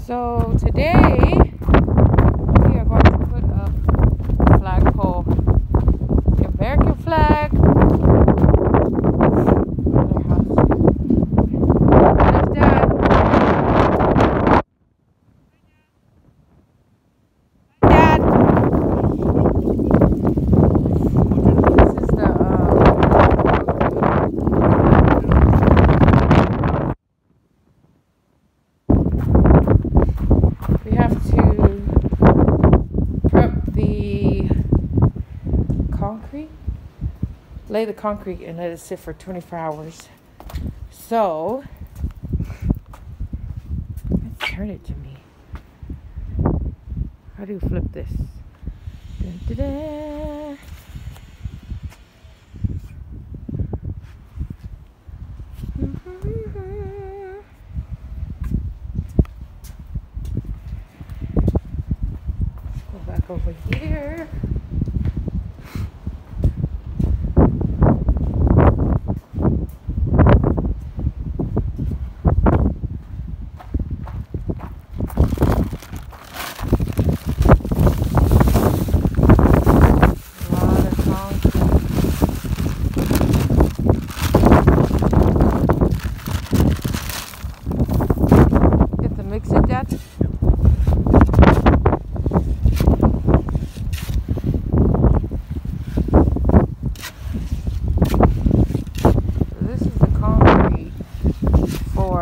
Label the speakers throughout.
Speaker 1: So today we are going to put up a flagpole, the American flag. There's Dad. Dad. This is the we have to prep the concrete, lay the concrete and let it sit for 24 hours. So, let's turn it to me. How do you flip this? Dun, dun, dun. Go back over here. Mix it, Dad. So this is the concrete for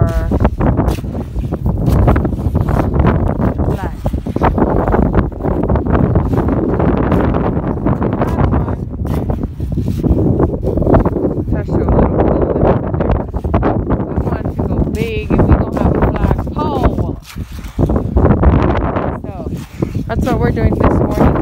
Speaker 1: the flag. Touch a little bit. We want it to go big and we're gonna have a flagpole. That's what we're doing this morning.